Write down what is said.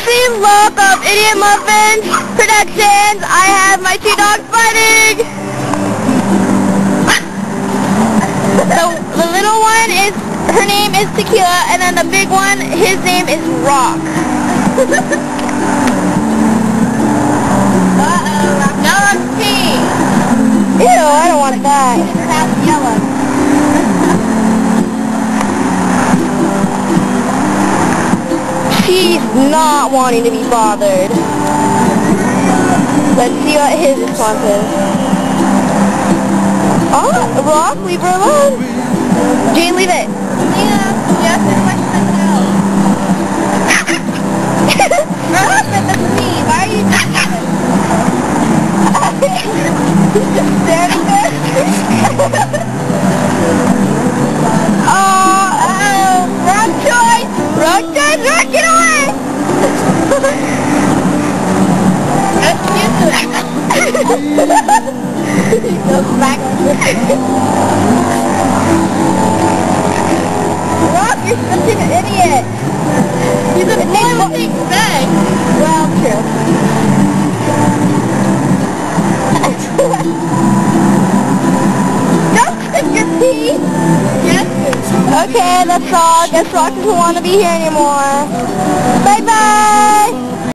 the look of Idiot Muffins Productions. I have my two dogs fighting. The little one is, her name is Tequila, and then the big one, his name is Rock. No, I'm pink. Ew, I don't want that. That's yellow. She's not wanting to be bothered. Let's see what his response is. Oh, Rock, leave her alone. Jane, leave it. Yeah, yes, I question myself. Rock, that's me. Why are you doing this? Standing there? Wrong choice. Wrong choice. Rock, get away. That's cute. Go back. Rock, you're such an idiot. He's a boy with big bags. Well, true. Don't click your teeth. Yes. Okay, that's all. Guess Rock doesn't want to be here anymore. Bye-bye.